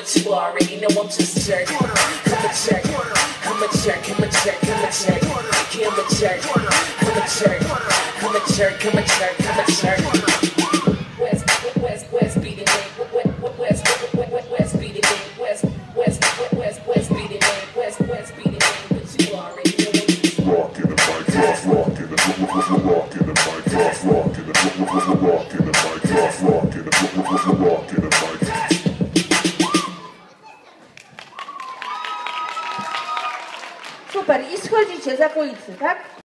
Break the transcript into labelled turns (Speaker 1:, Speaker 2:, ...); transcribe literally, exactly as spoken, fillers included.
Speaker 1: but you already know I'm just check. I'm a check, I'm a check, I'm a check, I'm a check. I'm a check, I'm a check, I'm a check, I'm a check, I'm a check. West, West, West, be the name. West, West, West, West, be the name. West, West, West, West, be the name. West, West, be the name, but you already know I'm just
Speaker 2: rockin' the mic, off, rockin' the rockin' the mic, off, rockin' the rockin' the mic, off, rockin' the rockin' the mic.
Speaker 3: Super, i schodzicie z okolicy, tak?